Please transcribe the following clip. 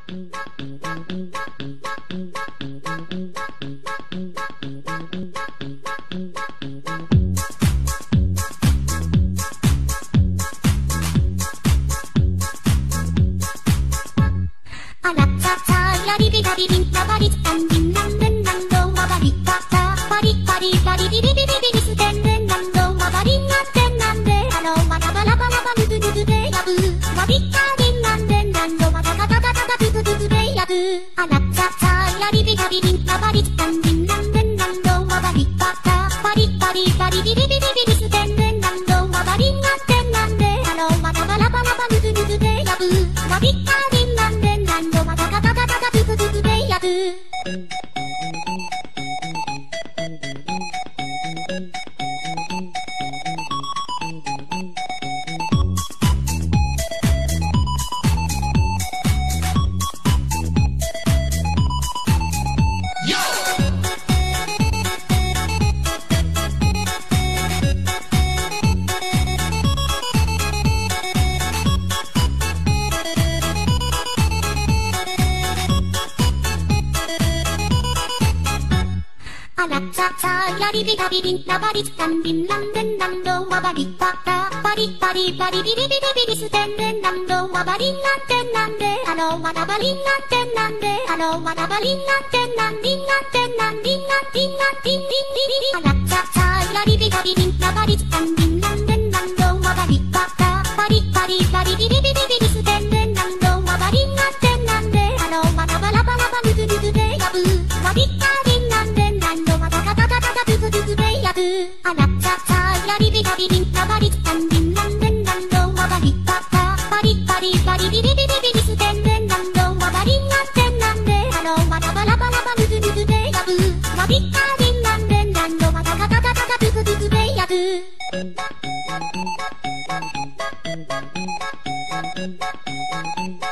あらちゃちゃやりびらりりんらばりつたんりんなんでんなんどまばりかたパリパリパリビリビリビリすてんねんなんどまばりんなんでんなんであのまたバラバラバルブルブでやぶわびったりんなんでんなんどまたガタガタガタブブブブでやぶあらちゃちゃやりびらりりんらばりつたんりんなんでんなんどまばりかたパリパリパリビリビリビリすてんねんなんどまばりんなんでんなんであのまたバラバラバルブルブでやぶわびったりんなんでんなんどまたガタガタガタブブブブでやぶあらちゃちゃやりびらびりんらばりつたんりんなんでんなんどまばりかたパリパリパリビリビリビリすてんねんなんどまばりんなんてんなんであのまたばりんなんてんなんであのまたばりんなんてんなんりんなんてんなんりんなんりんなんりんりんりんりんあらちゃちゃやりびらびりんらばりつたんりんなんでんなんどまばりかたパリパリパリビリビリビリすてんねんなんどまばりんなんてんなんであのまたバラバラバルブルブでやぶわびったりんなんでんなんどまたガタガタガタブブブブでやぶあらちゃちゃやりびらびりんらばりつたんりんなんでんなんどまばりかたパリパリパリビリビリビリすてんねんなんどまばりんなんてんなんであのまたバラバラバルブルブでやぶわびったりんなんでんなんどまたガタガタガタブブブブでやぶ